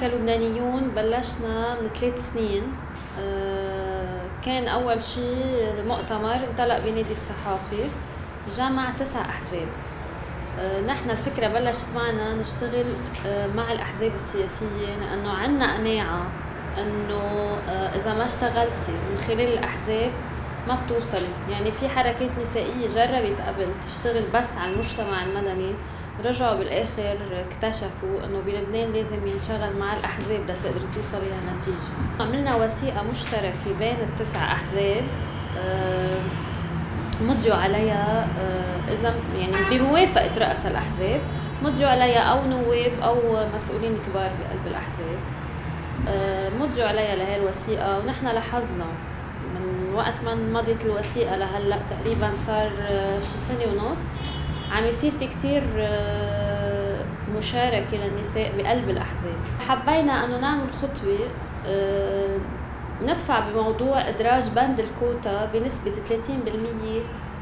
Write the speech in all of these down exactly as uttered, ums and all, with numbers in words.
كلبنانيون بلشنا من ثلاث سنين. كان أول شيء مؤتمر انطلق بنادي الصحافي جمع تسع أحزاب. نحن الفكرة بلشت معنا نشتغل مع الأحزاب السياسية لأنه عنا قناعة أنه إذا ما اشتغلتي من خلال الأحزاب ما بتوصلي. يعني في حركات نسائية جربت قبل تشتغل بس على المجتمع المدني، رجعوا بالآخر اكتشفوا أنه بلبنان لازم ينشغل مع الأحزاب لتقدر توصل إلى نتيجة. عملنا وثيقة مشتركة بين التسع أحزاب مضيوا عليها إذا يعني بموافقة رؤساء الأحزاب، مضيوا عليها أو نواب أو مسؤولين كبار بقلب الأحزاب، مضيوا عليها لهي الوثيقة. ونحن لاحظنا من وقت ما مضت الوثيقة لهلا تقريبا صار شي سنة ونص عم يصير في كتير مشاركة للنساء بقلب الأحزاب. حبينا أنه نعمل خطوة ندفع بموضوع إدراج بند الكوتا بنسبة ثلاثين بالمية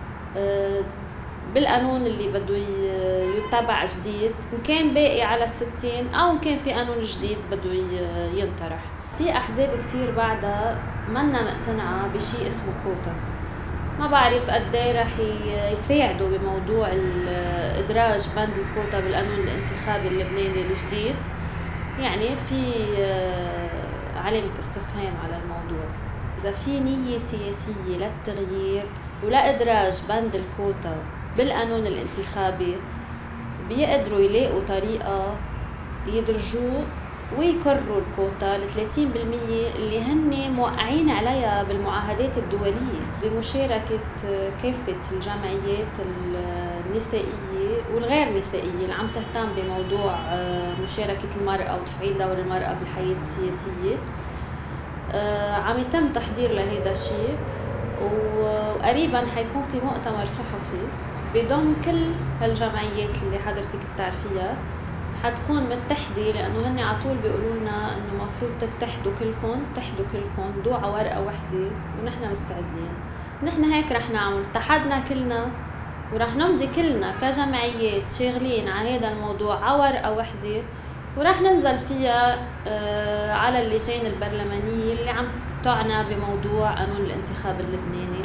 بالقانون اللي بده يتبع جديد، إن كان باقي على الستين أو إن كان في قانون جديد بده ينطرح. في أحزاب كتير بعدها منا مقتنعة بشيء اسمه كوتا، ما بعرف قد ايه رح يساعدوا بموضوع إدراج بند الكوتا بالقانون الانتخابي اللبناني الجديد. يعني في علامة استفهام على الموضوع. إذا في نية سياسية للتغيير ولإدراج بند الكوتا بالقانون الانتخابي بيقدروا يلاقوا طريقة يدرجوه ويكرروا الكوتا ل ثلاثين بالمية اللي هن موقعين عليها بالمعاهدات الدولية بمشاركة كافة الجمعيات النسائية والغير نسائية اللي عم تهتم بموضوع مشاركة المرأة وتفعيل دور المرأة بالحياة السياسية. عم يتم تحضير لهيدا الشيء، وقريبا حيكون في مؤتمر صحفي بضم كل هالجمعيات اللي حضرتك بتعرفيها، حتكون متحدة لأنه هن عطول بيقولوا لنا إنه مفروض تتحدوا كلكم، تحدوا كلكم ضوء على ورقة وحدة، ونحن مستعدين. نحن هيك رح نعمل، اتحدنا كلنا ورح نمضي كلنا كجمعيات شاغلين على هذا الموضوع على ورقة وحدة، ورح ننزل فيها على اللجان البرلمانية اللي عم تعنى بموضوع قانون الانتخاب اللبناني.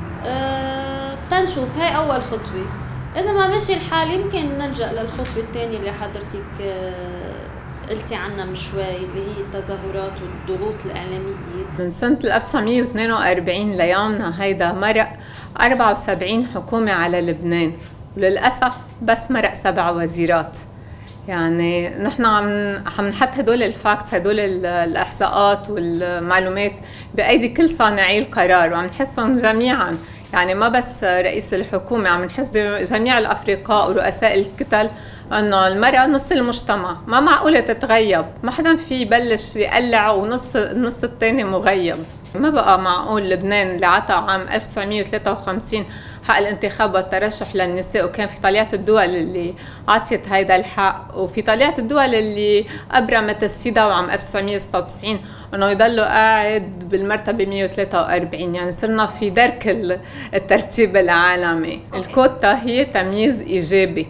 تنشوف هاي أول خطوة. إذا ما مشي الحال يمكن نلجأ للخطوة الثانية اللي حضرتك قلتي عنها من شوي، اللي هي التظاهرات والضغوط الإعلامية. من سنة ألف وتسعمية واثنين وأربعين ليومنا هيدا مرق أربعة وسبعين حكومة على لبنان، وللأسف بس مرق سبع وزيرات. يعني نحن عم عم نحط هدول الفاكتس، هدول الإحصاءات والمعلومات بأيدي كل صانعي القرار، وعم نحسهم جميعا. يعني ما بس رئيس الحكومة، عم نحس جميع الأفرقاء ورؤساء الكتل أنه المرأة نص المجتمع، ما معقولة تتغيب، ما حدا في يبلش يقلع ونص النص الثاني مغيب. ما بقى معقول لبنان اللي عطى عام ألف وتسعمية وثلاثة وخمسين حق الانتخاب والترشح للنساء، وكان في طليعة الدول اللي عطيت هيدا الحق، وفي طليعة الدول اللي أبرمت السيدة عام ألف وتسعمية وستة وتسعين أنه يضلوا قاعد بالمرتبة مية وثلاثة وأربعين. يعني صرنا في درك الترتيب العالمي. الكوتا هي تمييز إيجابي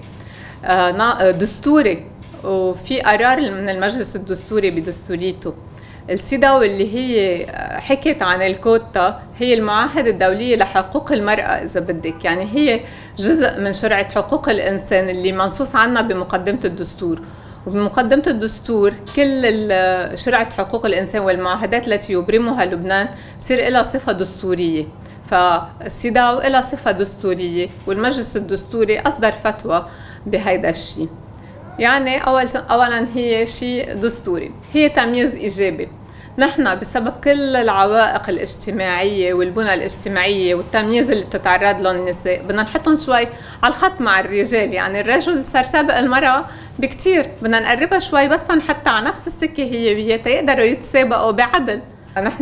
دستوري، وفي قرار من المجلس الدستوري بدستوريته. السيداو اللي هي حكت عن الكوتا هي المعاهدة الدولية لحقوق المرأة إذا بدك، يعني هي جزء من شرعة حقوق الإنسان اللي منصوص عنها بمقدمة الدستور. وبمقدمة الدستور كل شرعة حقوق الإنسان والمعاهدات التي يبرمها لبنان بصير لها صفة دستورية. فالسيداو لها صفة دستورية، والمجلس الدستوري أصدر فتوى بهيدا الشيء. يعني أول أولاً هي شيء دستوري، هي تمييز إيجابي. نحن بسبب كل العوائق الاجتماعية والبنى الاجتماعية والتمييز اللي بتتعرض له النساء بدنا نحطهم شوي على الخط مع الرجال. يعني الرجل صار سابق المرأة بكتير، بدنا نقربها شوي بس نحطها على نفس السكة هي بيها يقدروا يتسابقوا بعدل. نحن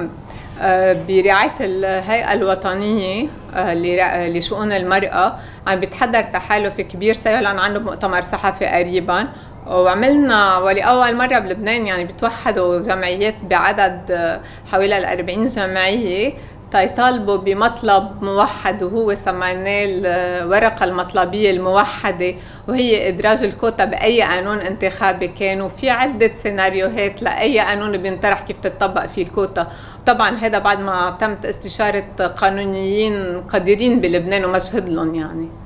برعاية الهيئة الوطنية لشؤون المرأة عم بيتحضر تحالف كبير سيعلن عنه بمؤتمر صحفي قريبا، وعملنا ولأول مرة بلبنان يعني بتوحدوا جمعيات بعدد حوالي الأربعين جمعية تيطالبوا بمطلب موحد وهو سميناه الورقة المطلبية الموحدة، وهي إدراج الكوتا بأي قانون انتخابي كان. وفي عدة سيناريوهات لأي قانون بينطرح كيف تطبق فيه الكوتا. طبعا هذا بعد ما تمت استشارة قانونيين قديرين بلبنان ومشهد لهم يعني.